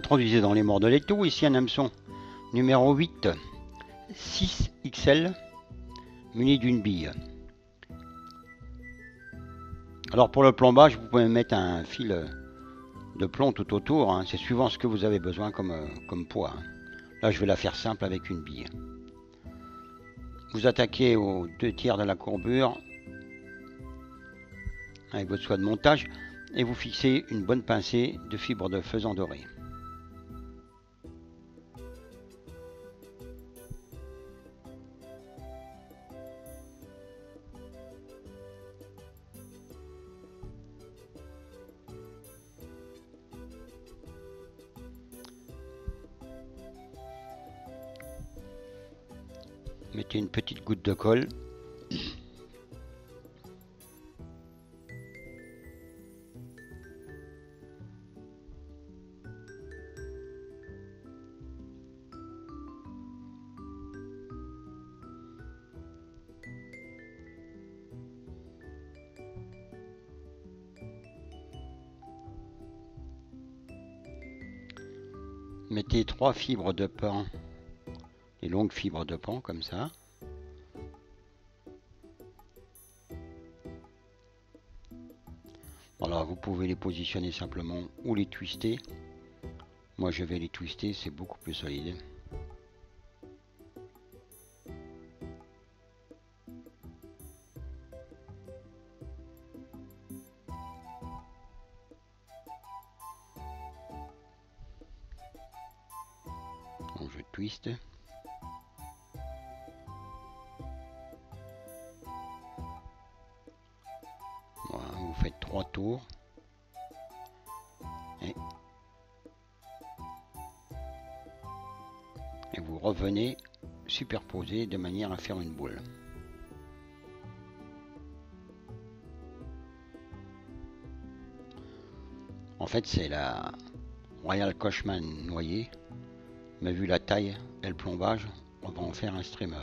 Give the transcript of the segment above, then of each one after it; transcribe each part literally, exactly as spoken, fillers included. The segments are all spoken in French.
Introduisez dans les morts de l'étau ici un hameçon numéro huit, six X L, muni d'une bille. Alors pour le plombage, vous pouvez mettre un fil de plomb tout autour, hein. C'est suivant ce que vous avez besoin comme, euh, comme poids. Hein. Là, je vais la faire simple avec une bille. Vous attaquez aux deux tiers de la courbure avec votre soie de montage et vous fixez une bonne pincée de fibre de faisan doré. Mettez une petite goutte de colle. Mettez trois fibres de pan, les longues fibres de pan comme ça. Voilà, vous pouvez les positionner simplement ou les twister. Moi je vais les twister, c'est beaucoup plus solide. Donc je twiste. Voilà, vous faites trois tours. Et, et vous revenez superposer de manière à faire une boule. En fait, c'est la Royal Coachman noyée, mais vu la taille et le plombage, on va en faire un streamer.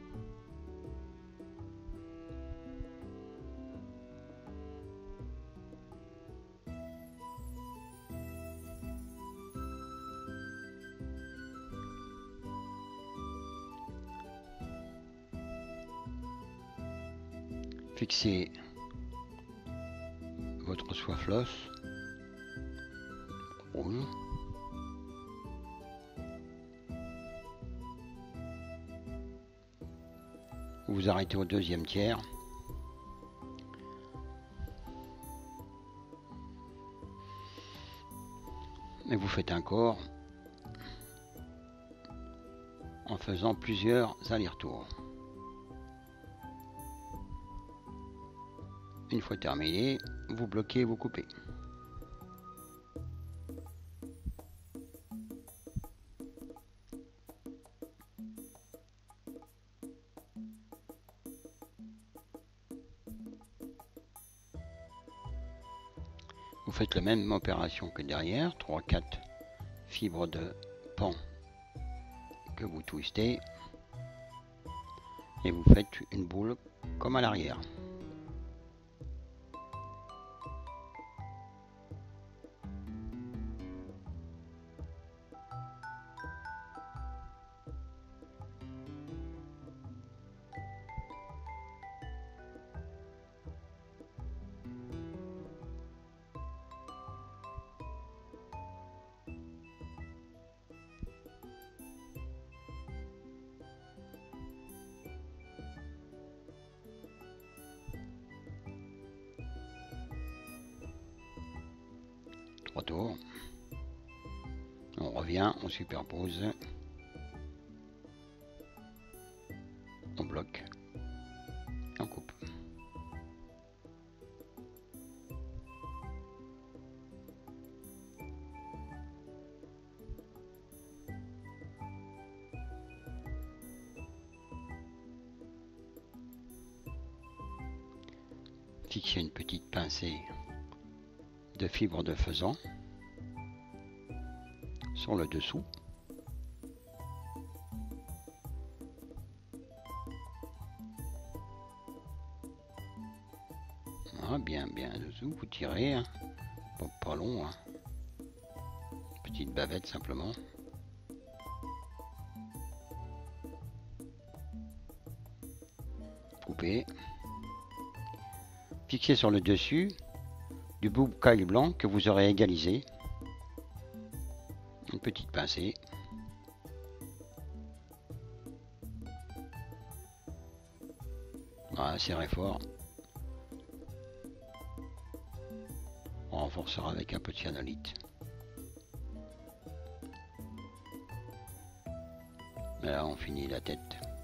Fixez votre soie floss rouge. Vous vous arrêtez au deuxième tiers. Et vous faites un corps en faisant plusieurs allers-retours. Une fois terminé, vous bloquez et vous coupez. Vous faites la même opération que derrière, trois quatre fibres de pan que vous twistez et vous faites une boule comme à l'arrière. Trois tours. On revient, on superpose. On bloque. On coupe. Fixez une petite pincée de fibres de faisan sur le dessous. Voilà, bien bien dessous, vous tirez, hein. Pas, pas long, hein. petite bavette simplement. Couper. Fixer sur le dessus du boucaille blanc que vous aurez égalisé. Une petite pincée. Voilà, serrez fort. On renforcera avec un peu de cyanolite. Et là, on finit la tête.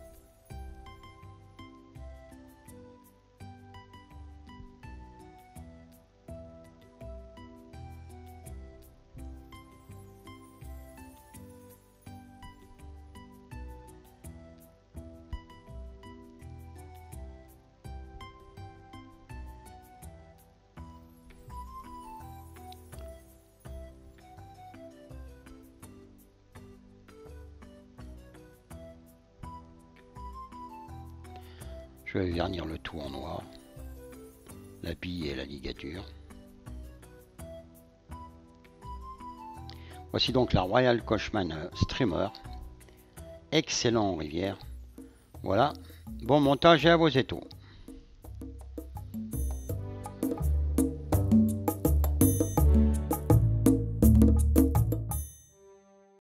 Je vais vernir le tout en noir, la bille et la ligature. Voici donc la Royal Coachman Streamer, excellent en rivière. Voilà, bon montage et à vos étaux.